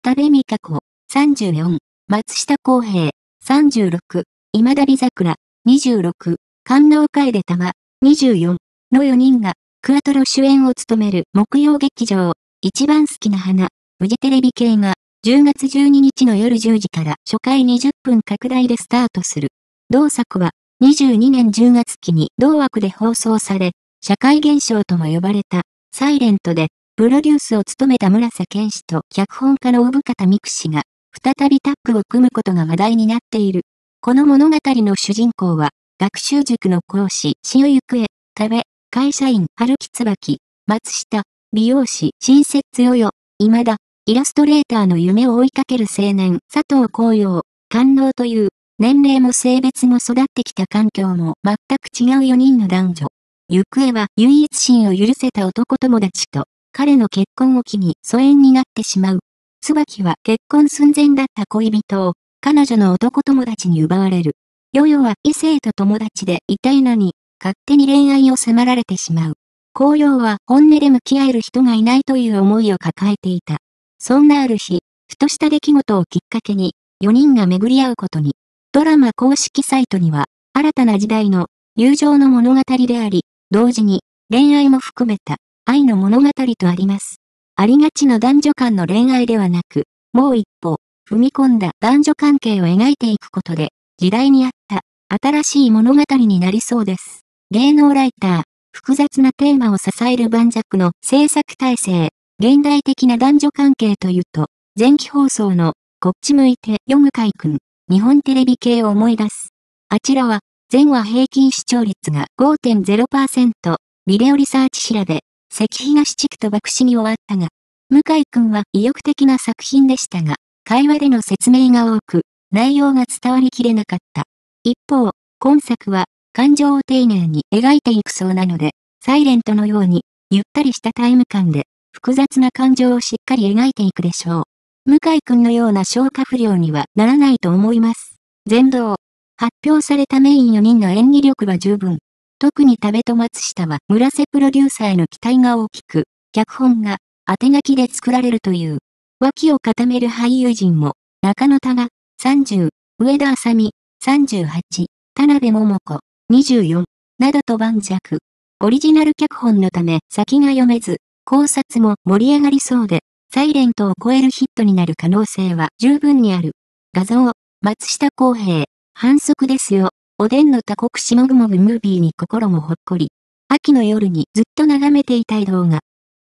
多部未華子、34、松下洸平、36、今田美桜、26、官能楓玉、24の4人が、クアトロ主演を務める木曜劇場、一番好きな花、フジテレビ系が、10月12日の夜10時から初回20分拡大でスタートする。同作は、22年10月期に同枠で放送され、社会現象とも呼ばれた、サイレントで、プロデュースを務めた村瀬健氏と脚本家の生方美久氏が、再びタッグを組むことが話題になっている。この物語の主人公は、学習塾の講師、塩ゆくえ、多部、会社員、春木椿、松下、美容師、新節よよ、今田、イラストレーターの夢を追いかける青年、佐藤光陽、官能という、年齢も性別も育ってきた環境も全く違う4人の男女。ゆくえは唯一心を許せた男友達と、彼の結婚を機に疎遠になってしまう。椿は結婚寸前だった恋人を、彼女の男友達に奪われる。よよは異性と友達でいたいのに、勝手に恋愛を迫られてしまう。光陽は本音で向き合える人がいないという思いを抱えていた。そんなある日、ふとした出来事をきっかけに、4人が巡り合うことに。ドラマ公式サイトには、新たな時代の友情の物語であり、同時に恋愛も含めた愛の物語とあります。ありがちの男女間の恋愛ではなく、もう一歩、踏み込んだ男女関係を描いていくことで、時代に合った新しい物語になりそうです。芸能ライター、複雑なテーマを支える盤石の制作体制、現代的な男女関係というと、前期放送のこっち向いて読むかいくん、日本テレビ系を思い出す。あちらは、全話平均視聴率が 5.0%、ビデオリサーチ調べ、関東地区と爆死に終わったが、向井くんは意欲的な作品でしたが、会話での説明が多く、内容が伝わりきれなかった。一方、今作は、感情を丁寧に描いていくそうなので、サイレントのように、ゆったりしたタイム感で、複雑な感情をしっかり描いていくでしょう。向井くんのような消化不良にはならないと思います。全道。発表されたメイン4人の演技力は十分。特に多部と松下は村瀬プロデューサーへの期待が大きく、脚本が当て書きで作られるという。脇を固める俳優陣も、中野多賀、30、上田麻美、38、田辺桃子、24、などと盤石。オリジナル脚本のため先が読めず、考察も盛り上がりそうで、サイレントを超えるヒットになる可能性は十分にある。画像、松下洸平。反則ですよ。おでんの多国しもぐもぐムービーに心もほっこり。秋の夜にずっと眺めていたい動画。